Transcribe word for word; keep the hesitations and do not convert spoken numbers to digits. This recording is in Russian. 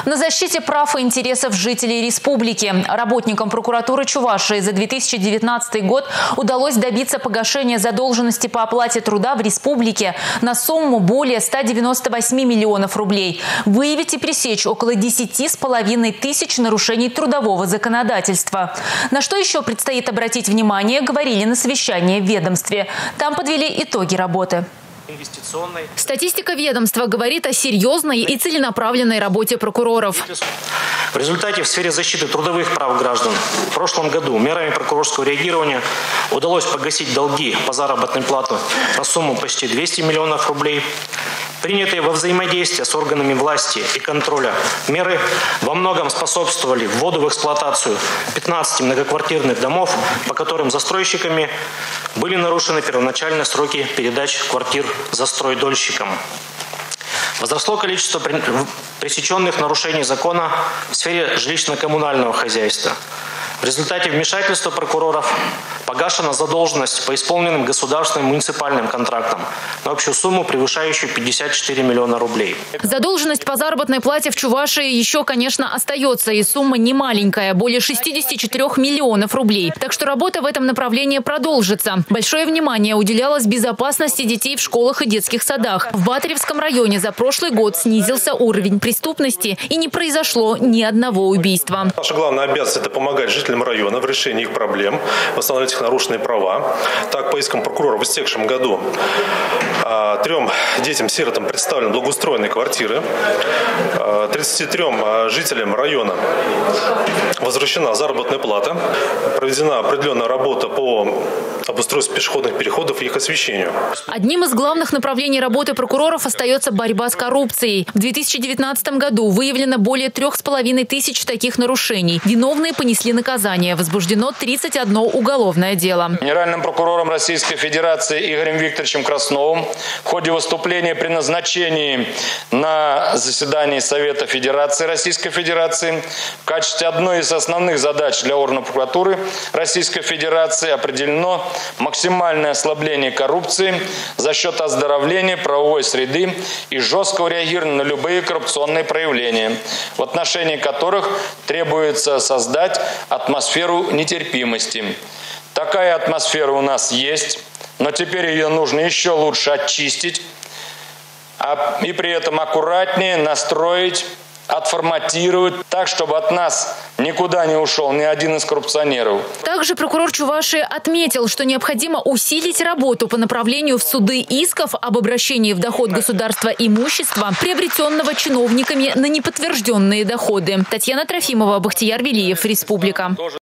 На защите прав и интересов жителей республики работникам прокуратуры Чувашии за две тысячи девятнадцатый год удалось добиться погашения задолженности по оплате труда в республике на сумму более ста девяноста восьми миллионов рублей. Выявить и пресечь около десяти с половиной тысяч нарушений трудового законодательства. На что еще предстоит обратить внимание, говорили на совещании в ведомстве. Там подвели итоги работы. Статистика ведомства говорит о серьезной и целенаправленной работе прокуроров. В результате в сфере защиты трудовых прав граждан в прошлом году мерами прокурорского реагирования удалось погасить долги по заработной плате на сумму почти двухсот миллионов рублей. Принятые во взаимодействии с органами власти и контроля меры во многом способствовали вводу в эксплуатацию пятнадцати многоквартирных домов, по которым застройщиками были нарушены первоначальные сроки передач квартир застройдольщикам. Возросло количество пресеченных нарушений закона в сфере жилищно-коммунального хозяйства. В результате вмешательства прокуроров погашена задолженность по исполненным государственным муниципальным контрактам на общую сумму, превышающую пятьдесят четыре миллиона рублей. Задолженность по заработной плате в Чувашии еще, конечно, остается, и сумма не маленькая – более шестидесяти четырёх миллионов рублей. Так что работа в этом направлении продолжится. Большое внимание уделялось безопасности детей в школах и детских садах. В Батаревском районе за прошлый год снизился уровень преступности и не произошло ни одного убийства. Наша главная обязанность – это помогать жителям района в решении их проблем, восстановить их нарушенные права. Так, по искам прокурора в истекшем году трем детям-сиротам представлены благоустроенные квартиры. тридцати трём жителям района возвращена заработная плата. Проведена определенная работа по обустройству пешеходных переходов и их освещению. Одним из главных направлений работы прокуроров остается борьба с коррупцией. В две тысячи девятнадцатом году выявлено более трех с половиной тысяч таких нарушений. Виновные понесли наказание. Возбуждено тридцать одно уголовное дело. Генеральным прокурором Российской Федерации Игорем Викторовичем Красновым в ходе выступления при назначении на заседании Совета Федерации Российской Федерации в качестве одной из основных задач для органов прокуратуры Российской Федерации определено максимальное ослабление коррупции за счет оздоровления правовой среды и жесткого реагирования на любые коррупционные проявления, в отношении которых требуется создать атмосферу нетерпимости. Такая атмосфера у нас есть, но теперь ее нужно еще лучше очистить и при этом аккуратнее настроить, отформатировать так, чтобы от нас никуда не ушел ни один из коррупционеров. Также прокурор Чувашии отметил, что необходимо усилить работу по направлению в суды исков об обращении в доход государства имущества, приобретенного чиновниками на неподтвержденные доходы. Татьяна Трофимова, Бахтияр Велиев, Республика.